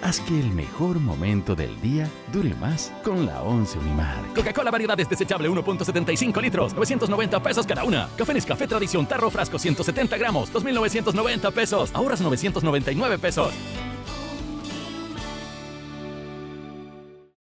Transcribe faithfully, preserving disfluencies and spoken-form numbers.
Haz que el mejor momento del día dure más con la once Unimar. Coca-Cola variedades desechable uno punto setenta y cinco litros, novecientos noventa pesos cada una. Café Nescafé Tradición Tarro Frasco ciento setenta gramos, dos mil novecientos noventa pesos. Ahorras novecientos noventa y nueve pesos.